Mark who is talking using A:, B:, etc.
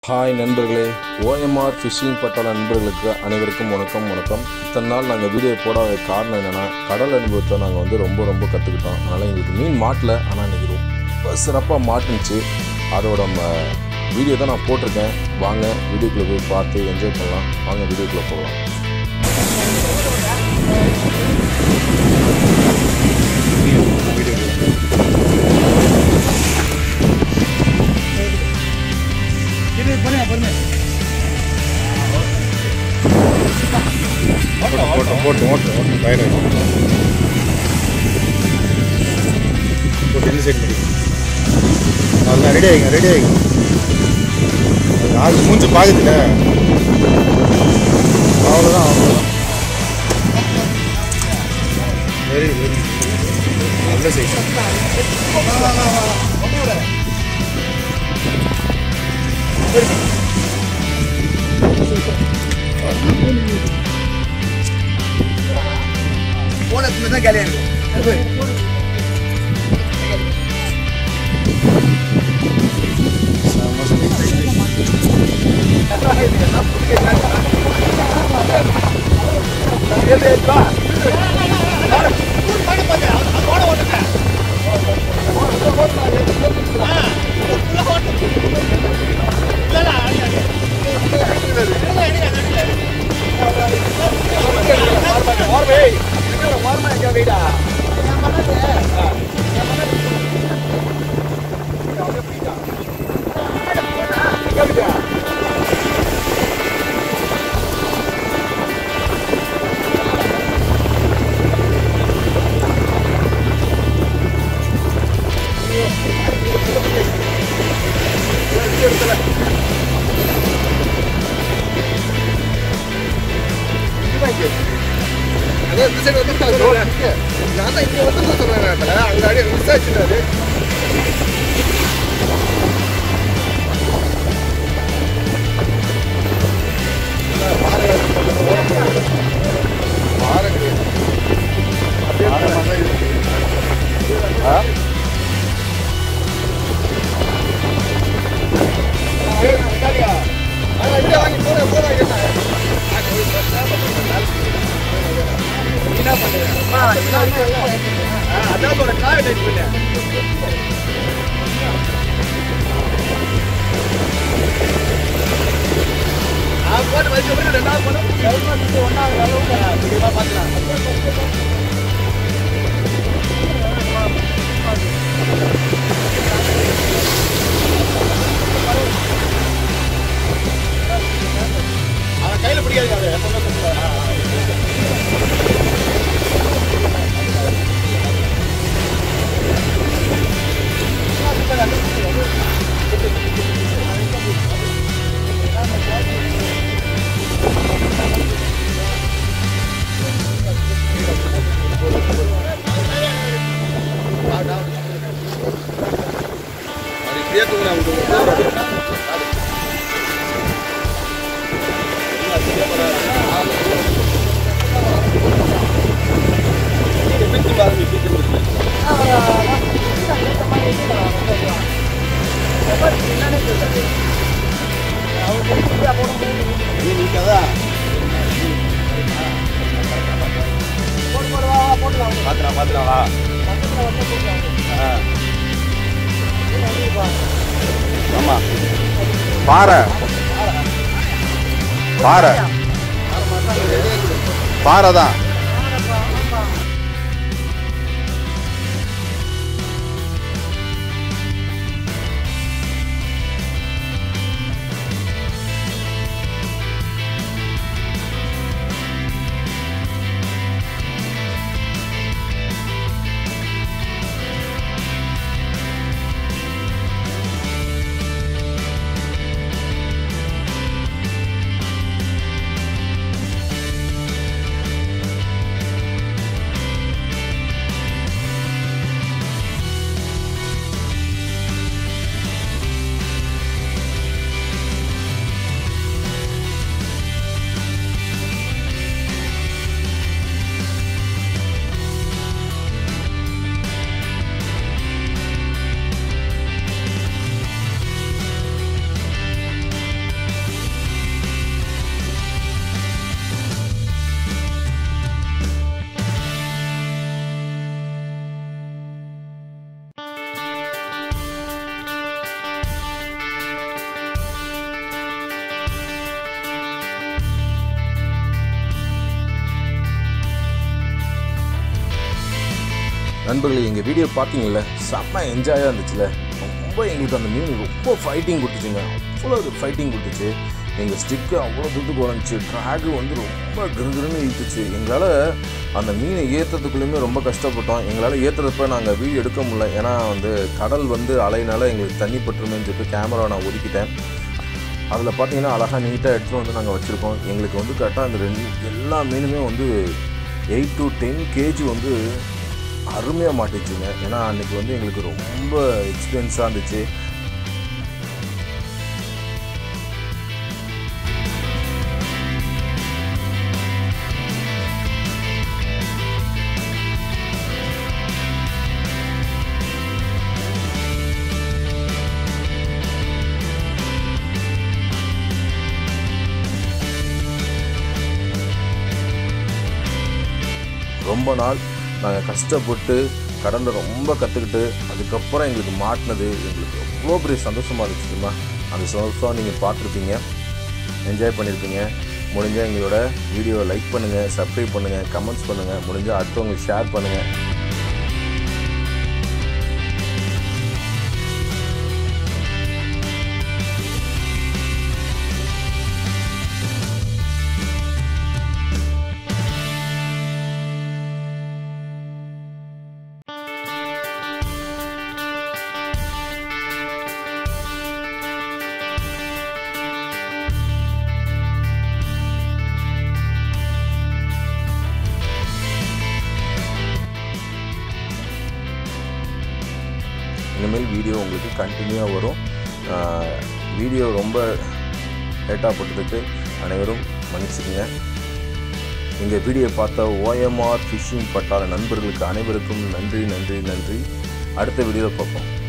A: Hi நண்பர்களே, OMR phishing பட்டாள நண்பர்களுக்கு அனைவருக்கும் வணக்கம். இத்தனை நாள் நாங்கள் வீடியோ போடாத காரணம் என்னென்னா, கடல் அனுபவத்தை நாங்கள் ரொம்ப கற்றுக்கிட்டோம். அதனால் எங்களுக்கு மீன் மாட்டல, ஆனால் இன்றைக்கி ரொம்ப சிறப்பாக மாட்டுனுச்சு. அதோட வீடியோ தான் நான் போட்டிருக்கேன். வாங்க வீடியோக்குள்ளே போய் பார்த்து என்ஜாய் பண்ணலாம். வாங்க வீடியோக்குள்ளே போகலாம்.
B: போட்டு பயிர் போட்டு இந்த சைடு முடியும். அதெல்லாம் ரெடி ஆகிங்க ஆள் மூஞ்சி பார்க்குதுல்ல, அவ்வளோதான். வெரி நல்ல சைஸ். போனதுக்கு தான் காலியாக இருக்கும். நான் தான் இங்கே வந்து சொன்னேன், அங்கே விசாரிச்சுட்டாரு. கையில பிடிக்காது. ஆமா, பாறை தான்.
A: நண்பர்களே, எங்கள் வீடியோ பார்த்தீங்கல்ல, செம்ம என்ஜாயாக இருந்துச்சுல. ரொம்ப எங்களுக்கு அந்த மீன் ரொம்ப ஃபைட்டிங் கொடுத்துச்சுங்க. அவ்வளோ ஃபைட்டிங் கொடுத்துச்சு. எங்கள் ஸ்டிக்கு அவ்வளோ தூரத்துக்கு உடஞ்சிச்சு. ட்ராகு வந்து ரொம்ப கிருகிருன்னு இழுத்துச்சு. எங்களால் அந்த மீனை ஏற்றுறதுக்குள்ளேயுமே ரொம்ப கஷ்டப்பட்டோம். எங்களால் ஏற்றுறப்ப நாங்கள் வீடியோ எடுக்க முடியல. ஏன்னா வந்து கடல் வந்து அலையினால எங்களுக்கு தண்ணி பட்டுருமேன்னு சொல்லிட்டு கேமராவை நான் ஒதுக்கிட்டேன். அதில் பார்த்தீங்கன்னா அழகாக நீட்டாக எடுத்துகிட்டு வந்து நாங்கள் வச்சுருக்கோம். எங்களுக்கு வந்து கரெக்டாக அந்த எல்லா மீனுமே வந்து 8 to 10 kg வந்து அருமையாக மாட்டிச்சுங்க. ஏன்னா அன்றைக்கி வந்து எங்களுக்கு ரொம்ப எக்ஸ்பென்ஸாக இருந்துச்சு. ரொம்ப நாள் நாங்கள் கஷ்டப்பட்டு கடலில் ரொம்ப கற்றுக்கிட்டு அதுக்கப்புறம் எங்களுக்கு மாட்டினது எங்களுக்கு எவ்வளோ பெரிய சந்தோஷமாக இருந்துச்சுமா. அந்த சந்தோஷம் நீங்கள் பார்த்துருப்பீங்க, என்ஜாய் பண்ணியிருப்பீங்க. முடிஞ்சால் எங்களோட வீடியோவை லைக் பண்ணுங்கள், சப்ஸ்கிரைப் பண்ணுங்கள், கமெண்ட்ஸ் பண்ணுங்கள். முடிஞ்சால் அடுத்தவங்களுக்கு ஷேர் பண்ணுங்கள். இனிமேல் வீடியோ உங்களுக்கு கண்டினியூவாக வரும். வீடியோ ரொம்ப லேட்டாக போட்டதுக்கு அனைவரும் மன்னிச்சுக்கங்க. எங்கள் வீடியோ பார்த்த OMR ஃபிஷிங் பட்டாள நண்பர்களுக்கு அனைவருக்கும் நன்றி. அடுத்த வீடியோவில் பார்ப்போம்.